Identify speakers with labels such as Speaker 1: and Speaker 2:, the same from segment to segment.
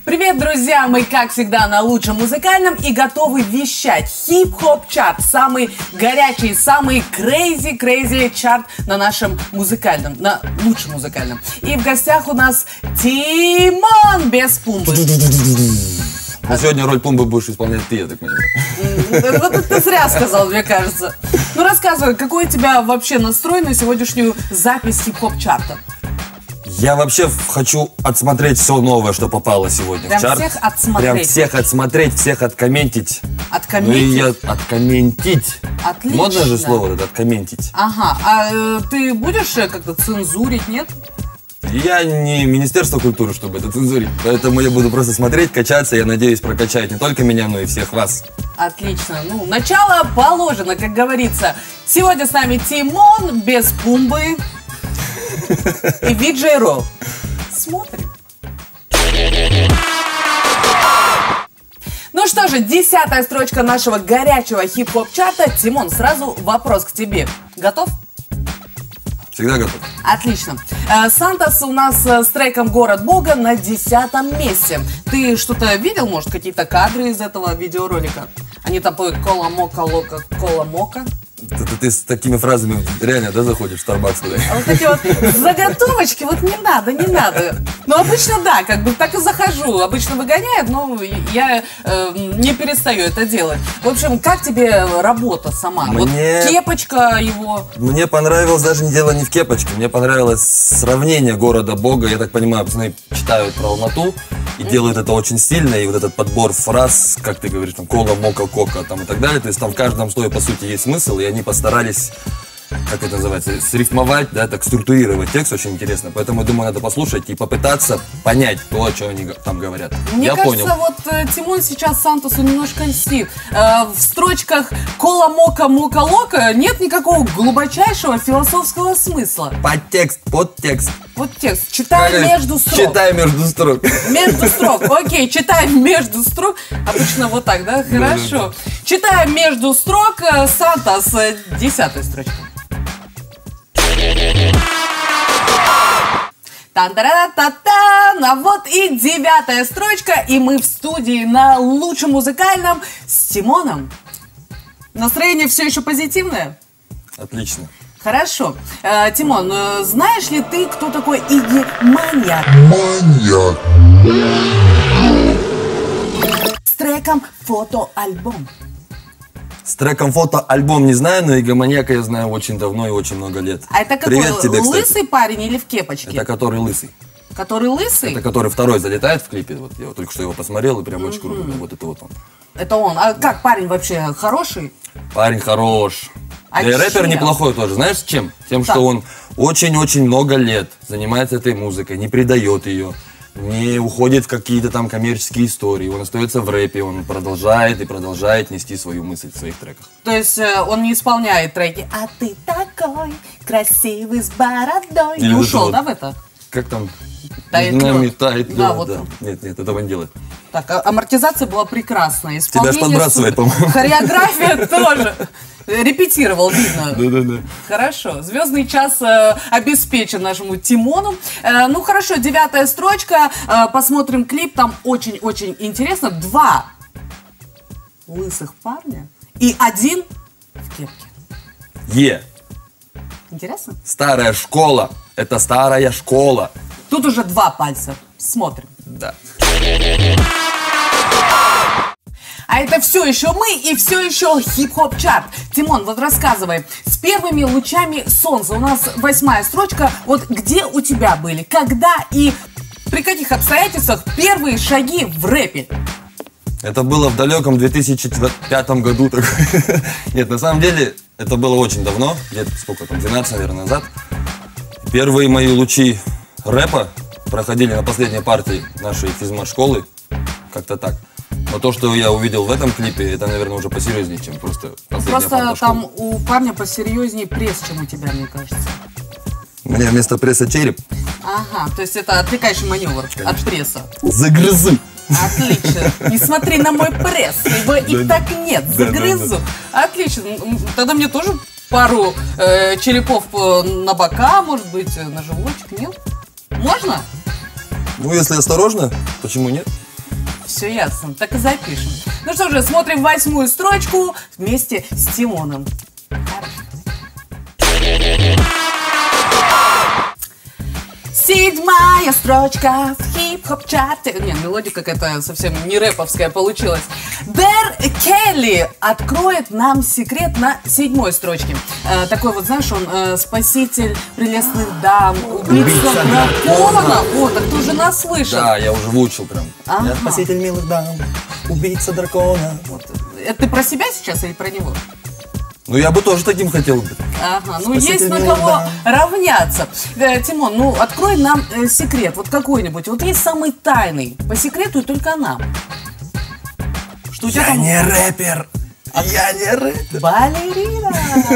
Speaker 1: Привет, друзья! Мы, как всегда, на лучшем музыкальном и готовы вещать хип-хоп чарт. Самый горячий, самый crazy чарт на нашем музыкальном, на лучшем музыкальном. И в гостях у нас Тимон без Пумбы.
Speaker 2: А сегодня роль Пумбы будешь исполнять ты, я так понимаю.
Speaker 1: Вот это ты зря сказал, мне кажется. Ну рассказывай, какой у тебя вообще настрой на сегодняшнюю запись хип-хоп чарта?
Speaker 2: Я вообще хочу отсмотреть все новое, что попало сегодня
Speaker 1: Прям
Speaker 2: в чарт.
Speaker 1: всех отсмотреть?
Speaker 2: Прям всех отсмотреть, всех откомментить.
Speaker 1: Откомментить?
Speaker 2: Ну и я откомментить.
Speaker 1: Отлично.
Speaker 2: Модное же слово это откомментить.
Speaker 1: Ага, а ты будешь как-то цензурить, нет?
Speaker 2: Я не Министерство культуры, чтобы это цензурить. Поэтому я буду просто смотреть, качаться. Я надеюсь, прокачает не только меня, но и всех вас.
Speaker 1: Отлично. Ну, начало положено, как говорится. Сегодня с нами Тимон без Пумбы и Виджей Ро. Смотрим. Ну что же, 10-я строчка нашего горячего хип-хоп чарта. Тимон, сразу вопрос к тебе. Готов?
Speaker 2: Всегда готов.
Speaker 1: Отлично. Сантос у нас с треком «Город Бога» на 10-м месте. Ты что-то видел, может, какие-то кадры из этого видеоролика? Они там поют «Кола-мока, лока, кола-мока».
Speaker 2: Ты с такими фразами реально, да, заходишь в Starbucks куда?
Speaker 1: А вот эти вот заготовочки, вот не надо. Ну, обычно да, как бы так и захожу. Обычно выгоняют, но я не перестаю это делать. В общем, как тебе работа сама? Вот кепочка его.
Speaker 2: Мне понравилось даже дело не в кепочке. Мне понравилось сравнение города Бога. Я так понимаю, пацаны читают про Алмату и делают это очень сильно. И вот этот подбор фраз, как ты говоришь, там, кола, мока, кока, там и так далее. То есть там в каждом слое, по сути, есть смысл. И они постарались, как это называется, срифмовать, да, так структурировать текст очень интересно. Поэтому, я думаю, надо послушать и попытаться понять то, о чем они там говорят.
Speaker 1: Мне
Speaker 2: я
Speaker 1: кажется,
Speaker 2: понял.
Speaker 1: Вот Тимон сейчас Сантосу немножко льстит. В строчках «Кола, мока, мока, лока» нет никакого глубочайшего философского смысла.
Speaker 2: Подтекст, подтекст.
Speaker 1: Подтекст. Читай между строк.
Speaker 2: Читай между строк.
Speaker 1: Между строк. Окей, читаем между строк. Обычно вот так, да? Хорошо. Читаем между строк. Сантос, 10-я строчка. Тан-та-та-та-та! А вот и 9-я строчка. И мы в студии на лучшем музыкальном с Тимоном. Настроение все еще позитивное?
Speaker 2: Отлично.
Speaker 1: Хорошо. Тимон, знаешь ли ты, кто такой Игги Маньяк?
Speaker 3: Маньяк.
Speaker 1: С треком «Фотоальбом».
Speaker 2: С треком «Фотоальбом» не знаю, но Игоманьяка я знаю очень давно и очень много лет.
Speaker 1: А это какой,
Speaker 2: Привет тебе,
Speaker 1: лысый
Speaker 2: кстати.
Speaker 1: парень или в кепочке?
Speaker 2: Это который лысый.
Speaker 1: Который лысый?
Speaker 2: Это который второй залетает в клипе. Вот я только что его посмотрел и прям очень круто. Вот это вот он.
Speaker 1: Это он. А как парень вообще хороший?
Speaker 2: Парень хорош.
Speaker 1: А
Speaker 2: да и рэпер
Speaker 1: чем?
Speaker 2: неплохой тоже. Знаешь, чем? Тем,
Speaker 1: Так.
Speaker 2: что он очень-очень много лет занимается этой музыкой, не предает ее, не уходит в какие-то там коммерческие истории. Он остается в рэпе, он продолжает и продолжает нести свою мысль в своих треках.
Speaker 1: То есть он не исполняет треки «А ты такой красивый с бородой».
Speaker 2: Или
Speaker 1: И
Speaker 2: вот
Speaker 1: ушел,
Speaker 2: это
Speaker 1: да,
Speaker 2: вот.
Speaker 1: в это?
Speaker 2: Как там?
Speaker 1: Тает
Speaker 2: Нами
Speaker 1: лед.
Speaker 2: тает
Speaker 1: Да,
Speaker 2: лед,
Speaker 1: вот
Speaker 2: да.
Speaker 1: он.
Speaker 2: Нет, этого не делает.
Speaker 1: Так, амортизация была прекрасная.
Speaker 2: Тебя ж подбрасывает,
Speaker 1: супер.
Speaker 2: по-моему.
Speaker 1: Хореография тоже. Репетировал, видно.
Speaker 2: Да.
Speaker 1: Хорошо. Звездный час обеспечен нашему Тимону. Ну хорошо, 9-я строчка. Посмотрим клип. Там очень-очень интересно. 2 лысых парня и 1 в кепке. Интересно?
Speaker 2: Старая школа. Это старая школа.
Speaker 1: Тут уже 2 пальца. Смотрим.
Speaker 2: Да.
Speaker 1: А это все еще мы и все еще хип-хоп чарт. Тимон, вот рассказывай. С первыми лучами солнца у нас 8-я строчка. Вот где у тебя были? Когда и при каких обстоятельствах первые шаги в рэпе?
Speaker 2: Это было в далеком 2005 году. Нет, на самом деле, это было очень давно. Лет сколько там, 12, наверное, назад. Первые мои лучи рэпа проходили на последней партии нашей физмат-школы. Как-то так. Но то, что я увидел в этом клипе, это, наверное, уже посерьезнее, чем просто последняя
Speaker 1: Просто
Speaker 2: парта
Speaker 1: там
Speaker 2: школы.
Speaker 1: у парня посерьезнее пресс, чем у тебя, мне кажется.
Speaker 2: У меня вместо пресса череп.
Speaker 1: Ага, то есть это отвлекающий маневр от пресса.
Speaker 2: Загрызу.
Speaker 1: Отлично. Не смотри на мой пресс, его и так нет. Загрызу. Отлично. Тогда мне тоже пару черепов на бока, может быть, на животик, нет? Можно?
Speaker 2: Ну, если осторожно, почему нет?
Speaker 1: Все ясно, так и запишем. Ну что же, смотрим 8-ю строчку вместе с Тимоном. 7-я строчка в хип-хоп-чарте. Не, мелодия какая-то совсем не рэповская получилась. Дэр Келли откроет нам секрет на 7-й строчке. Такой вот, знаешь, он спаситель прелестных дам, убийца дракона. О, так ты уже нас слышал.
Speaker 2: Да, я уже выучил прям.
Speaker 1: Ага.
Speaker 2: Я спаситель милых дам, убийца дракона.
Speaker 1: Вот. Это ты про себя сейчас или про него?
Speaker 2: Ну, я бы тоже таким хотел быть.
Speaker 1: Ага, ну
Speaker 2: Спаситель
Speaker 1: есть на
Speaker 2: милых
Speaker 1: кого
Speaker 2: дам.
Speaker 1: равняться. Тимон, ну открой нам секрет, вот какой-нибудь. Вот есть самый тайный, по секрету и только нам. Что у тебя
Speaker 2: Я
Speaker 1: там?
Speaker 2: не рэпер. Я не рэпер.
Speaker 1: Балерина.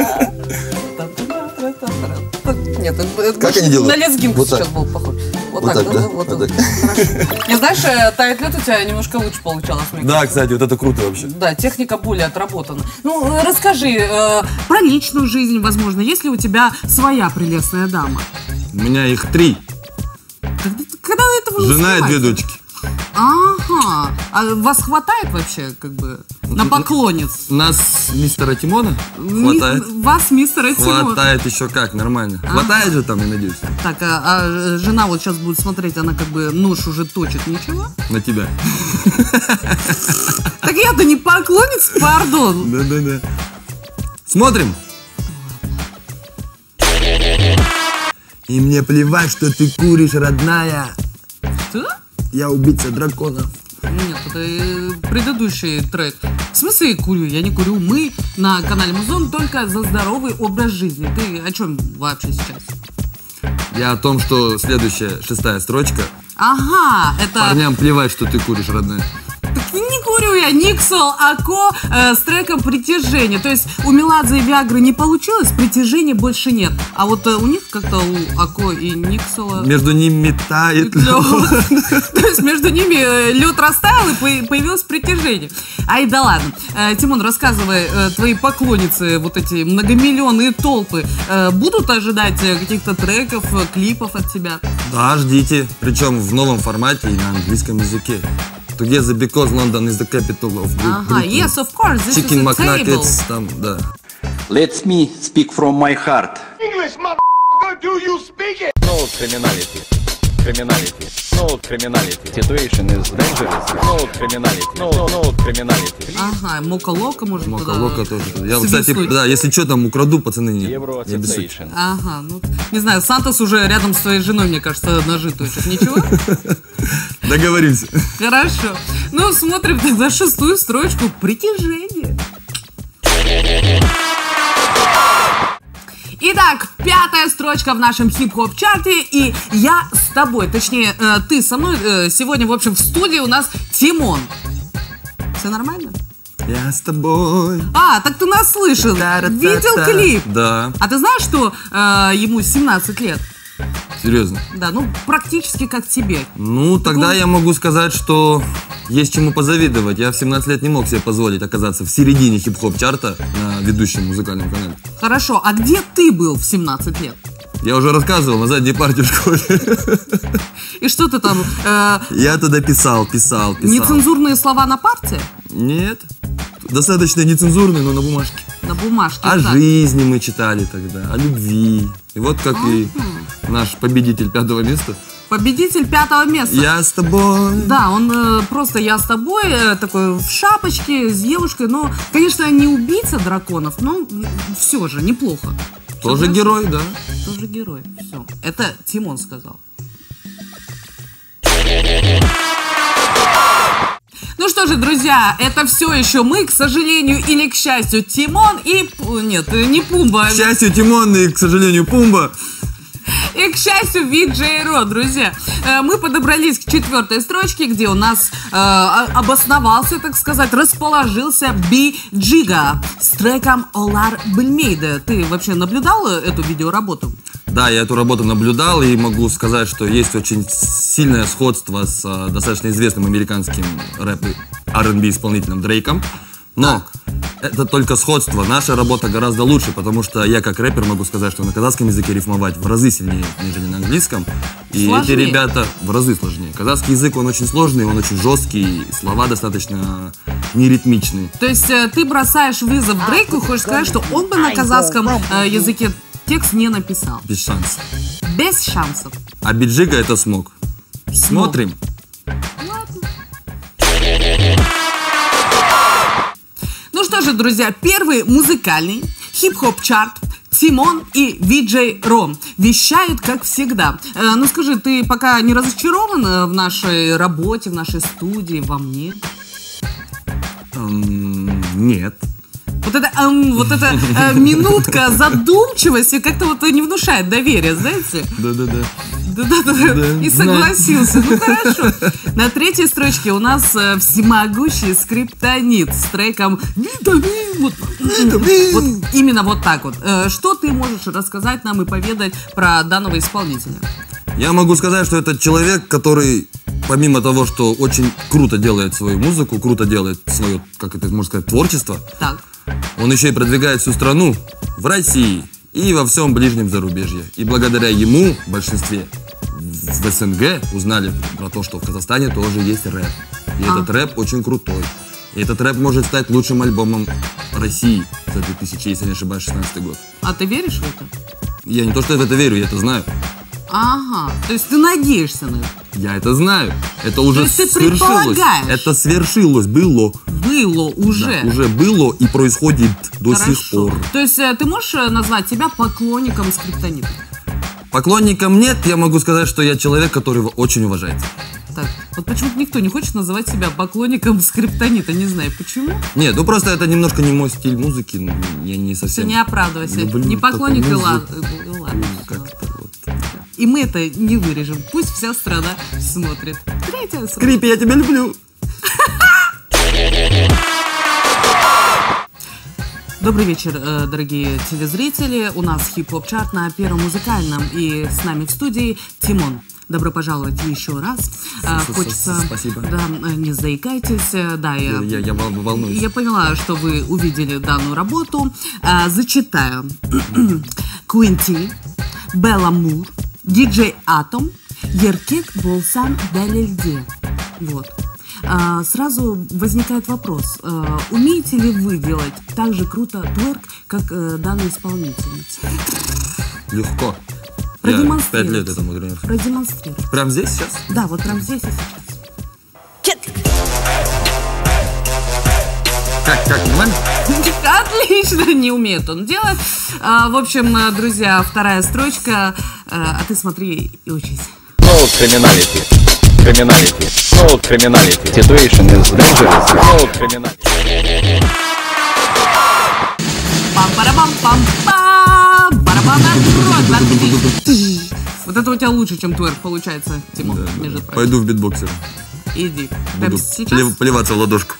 Speaker 1: Нет, это
Speaker 2: Как они делают?
Speaker 1: на лезгинку
Speaker 2: Вот так.
Speaker 1: сейчас был похож. Вот
Speaker 2: Вот
Speaker 1: так,
Speaker 2: так,
Speaker 1: да?
Speaker 2: да?
Speaker 1: Вот
Speaker 2: Вот
Speaker 1: так.
Speaker 2: так.
Speaker 1: Хорошо. Не, знаешь, тает лед у тебя немножко лучше получалось. Мне
Speaker 2: Да, кстати, вот это круто вообще.
Speaker 1: Да, техника более отработана. Ну, расскажи про личную жизнь, возможно. Есть ли у тебя своя прелестная дама?
Speaker 3: У меня их 3.
Speaker 1: Когда это вы
Speaker 3: Жена и 2
Speaker 1: снимаете?
Speaker 3: дочки.
Speaker 1: Ага. А вас хватает вообще, как бы, на поклонниц?
Speaker 3: Нас мистера Тимона хватает.
Speaker 1: Вас, мистера Тимона.
Speaker 3: Хватает еще как, нормально. Хватает же там, я надеюсь,
Speaker 1: Так, а жена вот сейчас будет смотреть, она как бы нож уже точит, ничего?
Speaker 3: на тебя.
Speaker 1: Так я-то не поклонниц, пардон.
Speaker 3: Да-да-да. Смотрим. И мне плевать, что ты куришь, родная.
Speaker 1: Что?
Speaker 3: Я убийца дракона.
Speaker 1: Нет, это предыдущий трек. В смысле курю? Я не курю. Мы на канале Музон только за здоровый образ жизни. Ты о чем вообще сейчас?
Speaker 3: Я о том, что следующая 6-я строчка.
Speaker 1: Ага, это...
Speaker 3: Парням плевать, что ты куришь, родная.
Speaker 1: Так не курю я. Никсол Ако с треком «Притяжение». То есть у Меладзе и Виагры не получилось, притяжения больше нет. А вот у них как-то у Ако и Никсола...
Speaker 3: Между ними тает лед.
Speaker 1: То есть между ними лед растаял и появилось притяжение. Ай, да ладно. Тимон, рассказывай, твои поклонницы, вот эти многомиллионные толпы, будут ожидать каких-то треков, клипов от тебя?
Speaker 3: Да, ждите. Причем в новом формате и на английском языке. Together because London is the capital of
Speaker 1: Ага,
Speaker 3: Britain.
Speaker 1: yes, of course, this
Speaker 3: Chicken
Speaker 1: is a table.
Speaker 3: McNuggets, там, да.
Speaker 4: Let me speak from my heart.
Speaker 5: English, motherfucker, do you speak it?
Speaker 6: No criminality. No criminality. Situation is dangerous. No criminality. No criminality.
Speaker 1: Ага, Мока-Лока, может,
Speaker 3: Мока-лока тоже. Я,
Speaker 1: свистнуть.
Speaker 3: кстати, да, если что, там украду, пацаны, не
Speaker 6: Euro
Speaker 3: обессудьте.
Speaker 6: Association.
Speaker 1: Ага, ну, не знаю, Сантос уже рядом с твоей женой, мне кажется, ножи точит. Ничего?
Speaker 3: Договоримся.
Speaker 1: Хорошо. Ну, смотрим тогда 6-ю строчку «Притяжение». Итак, 5-я строчка в нашем хип-хоп-чарте, и я с тобой, точнее, ты со мной. Сегодня, в общем, в студии у нас Тимон. Все нормально?
Speaker 3: Я с тобой.
Speaker 1: А, так ты нас слышал. Видел клип?
Speaker 3: Да,
Speaker 1: А ты знаешь, что ему 17 лет?
Speaker 3: серьезно.
Speaker 1: Да, ну, практически как тебе.
Speaker 3: Ну, тогда я могу сказать, что есть чему позавидовать. Я в 17 лет не мог себе позволить оказаться в середине хип-хоп-чарта на ведущем музыкальном канале.
Speaker 1: Хорошо, а где ты был в 17 лет?
Speaker 3: Я уже рассказывал на задней парте в школе.
Speaker 1: И что ты там,
Speaker 3: Я туда писал.
Speaker 1: нецензурные слова на парте?
Speaker 3: Нет, достаточно нецензурный, но на бумажке.
Speaker 1: На бумажке.
Speaker 3: О
Speaker 1: так.
Speaker 3: жизни мы читали тогда, о любви. И вот как и наш победитель 5-го места.
Speaker 1: Победитель 5-го места.
Speaker 3: Я с тобой.
Speaker 1: Да, он просто «Я с тобой», такой в шапочке, с девушкой. Но, конечно, не убийца драконов, но все же неплохо.
Speaker 3: Тоже
Speaker 1: Согласен?
Speaker 3: герой, да.
Speaker 1: Тоже герой. Все. Это Тимон сказал. Ну что же, друзья, это все еще мы, к сожалению или к счастью, Тимон и... Нет, не Пумба.
Speaker 3: К счастью, Тимон и, к сожалению, Пумба.
Speaker 1: И, к счастью, Виджей Ро, друзья. Мы подобрались к 4-й строчке, где у нас обосновался, так сказать, расположился Би-Джига с треком «Олар Бельмейде». Ты вообще наблюдал эту видеоработу?
Speaker 3: Да, я эту работу наблюдал и могу сказать, что есть очень сильное сходство с достаточно известным американским рэп и R&B исполнителем Дрейком. Но это только сходство. Наша работа гораздо лучше, потому что я как рэпер могу сказать, что на казахском языке рифмовать в разы сильнее, нежели на английском. И
Speaker 1: Сложнее.
Speaker 3: эти ребята в разы сложнее. Казахский язык, он очень сложный, он очень жесткий, слова достаточно неритмичные.
Speaker 1: То есть ты бросаешь вызов Дрейку и хочешь сказать, что он бы на казахском языке текст не написал.
Speaker 3: Без шансов.
Speaker 1: Без шансов.
Speaker 3: А Биджига это смог. Смотрим.
Speaker 1: Ну что же, друзья, первый музыкальный хип-хоп-чарт Тимон и Виджей Ро вещают, как всегда. Ну скажи, ты пока не разочарован в нашей работе, в нашей студии, во мне?
Speaker 3: Нет.
Speaker 1: Вот эта минутка задумчивости как-то вот не внушает доверия, знаете?
Speaker 3: Да-да-да.
Speaker 1: Да-да-да. И согласился. Ну хорошо. На третьей строчке у нас всемогущий Скриптонит с треком «Витамин». Вот именно вот так вот. Что ты можешь рассказать нам и поведать про данного исполнителя?
Speaker 3: Я могу сказать, что это человек, который, помимо того, что очень круто делает свою музыку, круто делает свое, как это можно сказать, творчество,
Speaker 1: Так.
Speaker 3: он еще и продвигает всю страну в России и во всем ближнем зарубежье. И благодаря ему в большинстве в СНГ узнали про то, что в Казахстане тоже есть рэп. И этот рэп очень крутой. И этот рэп может стать лучшим альбомом России за 2000, если не ошибаюсь, 16 год.
Speaker 1: А ты веришь в это?
Speaker 3: Я не то, что в это верю, я это знаю.
Speaker 1: Ага. То есть ты надеешься на это?
Speaker 3: Я это знаю. Это уже
Speaker 1: есть ты
Speaker 3: свершилось.
Speaker 1: предполагаешь?
Speaker 3: Это свершилось, было.
Speaker 1: Было уже.
Speaker 3: Да, уже было и происходит до сих
Speaker 1: Хорошо.
Speaker 3: пор.
Speaker 1: То есть ты можешь назвать себя поклонником Скриптонита?
Speaker 3: Поклонникам нет, я могу сказать, что я человек, который его очень уважает.
Speaker 1: Так, вот почему-то никто не хочет называть себя поклонником Скриптонита, не знаю почему.
Speaker 3: Нет, ну просто это немножко не мой стиль музыки, ну, я не
Speaker 1: Все,
Speaker 3: совсем...
Speaker 1: не оправдывайся.
Speaker 3: люблю
Speaker 1: Не поклонник и
Speaker 3: такую
Speaker 1: ладно.
Speaker 3: музыку.
Speaker 1: Ладно.
Speaker 3: Как-то вот.
Speaker 1: И мы это не вырежем. Пусть вся страна смотрит. Третья строчка.
Speaker 3: Крипи, я тебя люблю.
Speaker 1: Добрый вечер, дорогие телезрители. У нас хип-хоп-чарт на Первом музыкальном. И с нами в студии Тимон. Добро пожаловать еще раз. Хочется...
Speaker 3: Спасибо.
Speaker 1: Да, не заикайтесь. Да,
Speaker 3: Я волнуюсь.
Speaker 1: Я поняла, что вы увидели данную работу. Зачитаю. Куинти, Белла Мур, Диджей Атом, Еркек Болсан Далильде. Вот. Сразу возникает вопрос. Умеете ли вы делать так же круто тверк, как данная исполнительница?
Speaker 3: Легко. Я
Speaker 1: Продемонстрируйте.
Speaker 3: 5 лет этому тренирую.
Speaker 1: Продемонстрируйте.
Speaker 3: Прям здесь сейчас?
Speaker 1: Да, вот прям здесь и сейчас.
Speaker 3: Как, нормально?
Speaker 1: Отлично, не умеет он делать. В общем, друзья, вторая строчка. А ты смотри и учись.
Speaker 6: No criminality. Criminality. No criminality. Situation is dangerous. No criminality.
Speaker 1: Пам-парам-пам-пам. Барабан открой. Вот это у тебя лучше, чем тверк получается, Тимон, между прочим.
Speaker 3: Пойду в битбоксер.
Speaker 1: Иди. Прямо
Speaker 3: Буду
Speaker 1: сейчас.
Speaker 3: плеваться в ладошку.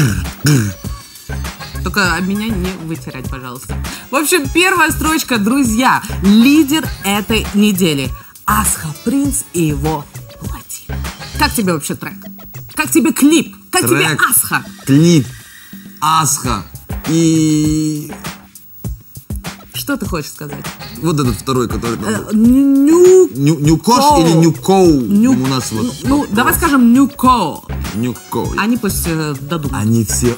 Speaker 1: Только об меня не вытирать, пожалуйста. В общем, первая строчка, друзья. Лидер этой недели. Асха Принц и его плотина. Как тебе вообще трек? Как тебе клип? Как тебе
Speaker 3: Трек,
Speaker 1: Асха?
Speaker 3: клип, Асха и...
Speaker 1: Что ты хочешь сказать?
Speaker 3: Вот этот второй, который...
Speaker 1: Нюкоу.
Speaker 3: Нюкош или Нюкоу? У нас вот...
Speaker 1: Ну, давай скажем Нюкоу.
Speaker 3: Нюкоу.
Speaker 1: Они пусть додумают.
Speaker 3: Они все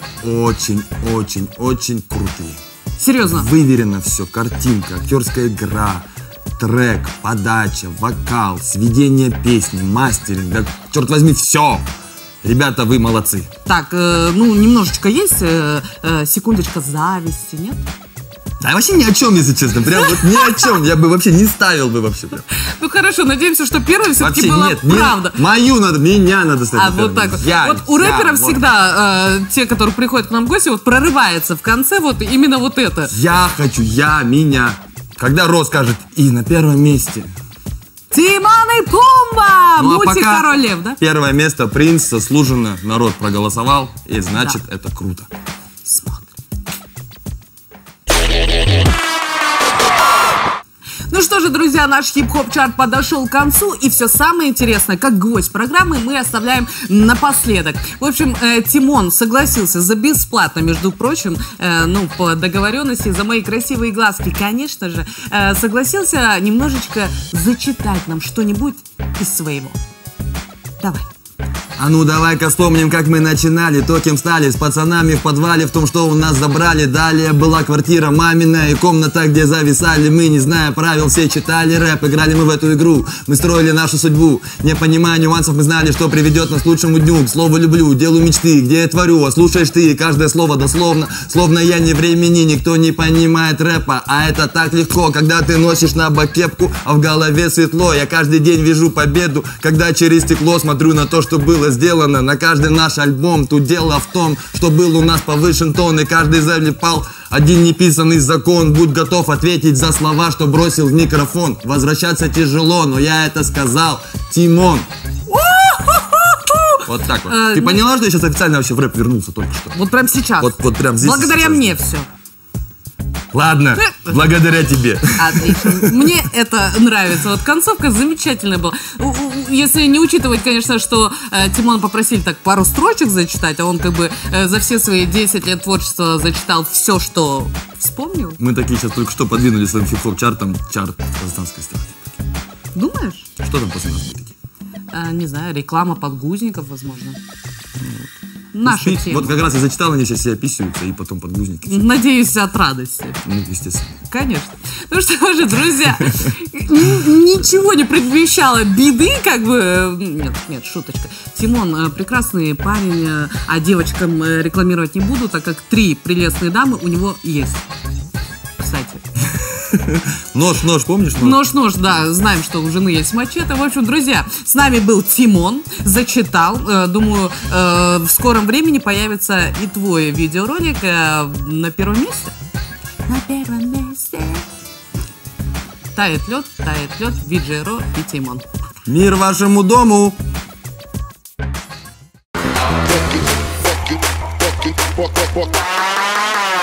Speaker 3: очень крутые.
Speaker 1: Серьезно?
Speaker 3: Выверено все. Картинка, актерская игра, трек, подача, вокал, сведение песни, мастеринг. Да, черт возьми, все. Ребята, вы молодцы.
Speaker 1: Так, ну, немножечко есть секундочка зависти, нет?
Speaker 3: Да вообще ни о чем, если честно. Прям вот ни о чем. Я бы вообще не ставил бы вообще. Прям.
Speaker 1: Ну хорошо, надеемся, что первая все-таки
Speaker 3: Вообще
Speaker 1: была
Speaker 3: нет.
Speaker 1: правда.
Speaker 3: Меня надо ставить.
Speaker 1: А вот так вот. Вот у рэперов всегда те, которые приходят к нам в гости, вот прорывается в конце вот именно вот это.
Speaker 3: Я хочу, меня. Когда Ро скажет «и» на первом месте.
Speaker 1: Тимон и Пумба!
Speaker 3: Ну, а
Speaker 1: Мультик
Speaker 3: пока
Speaker 1: Король Лев, да?
Speaker 3: первое место принц, заслуженно, народ проголосовал, и значит это круто.
Speaker 1: Смотрим. Ну Ну что же, друзья, наш хип-хоп-чарт подошел к концу, и все самое интересное, как гвоздь программы, мы оставляем напоследок. В общем, Тимон согласился за бесплатно, между прочим, по договоренности, за мои красивые глазки, конечно же, согласился немножечко зачитать нам что-нибудь из своего. Давай.
Speaker 3: А ну давай-ка вспомним, как мы начинали, то кем стали, с пацанами в подвале, в том, что у нас забрали. Далее была квартира мамина и комната, где зависали мы, не зная правил, все читали рэп, играли мы в эту игру, мы строили нашу судьбу. Не понимая нюансов, мы знали, что приведет нас к лучшему дню, к слову люблю, делу мечты, где я творю, а слушаешь ты, каждое слово дословно, словно я не времени, никто не понимает рэпа, а это так легко, когда ты носишь на бок кепку, а в голове светло. Я каждый день вижу победу, когда через стекло смотрю на то, что было сделано, на каждый наш альбом. Тут дело в том, что был у нас повышен тон, и каждый залипал один неписанный закон. Будь готов ответить за слова, что бросил в микрофон. Возвращаться тяжело, но я это сказал. Тимон. Вот так вот. Ты поняла, что я сейчас официально вообще в рэп вернулся только что?
Speaker 1: Вот прям сейчас.
Speaker 3: Вот прям здесь.
Speaker 1: Благодаря
Speaker 3: сейчас.
Speaker 1: мне все.
Speaker 3: Ладно, благодаря тебе.
Speaker 1: Отлично. Мне это нравится. Вот концовка замечательная была. Если не учитывать, конечно, что Тимона попросили так пару строчек зачитать, а он как бы за все свои 10 лет творчества зачитал все, что вспомнил.
Speaker 3: Мы такие сейчас только что подвинули своим хип-хоп-чартом чарт казахстанской эстрады.
Speaker 1: Думаешь?
Speaker 3: Что там после нас будет?
Speaker 1: Не знаю, реклама подгузников, возможно. Наша тема.
Speaker 3: Вот как раз я зачитал, они сейчас себя писаются, и потом подгузники.
Speaker 1: Надеюсь, от радости.
Speaker 3: Ну, естественно.
Speaker 1: Конечно. Ну что же, друзья, ничего не предвещало беды, как бы... Нет, шуточка. Тимон прекрасный парень, а девочкам рекламировать не буду, так как 3 прелестные дамы у него есть. Кстати.
Speaker 3: Нож, помнишь?
Speaker 1: Нож, да, знаем, что у жены есть мачете. В общем, друзья, с нами был Тимон, зачитал. Думаю, в скором времени появится и твой видеоролик на первом месте. На первом месте. Тает лед, Виджей Ро и Тимон.
Speaker 3: Мир вашему дому!
Speaker 5: Fuck it.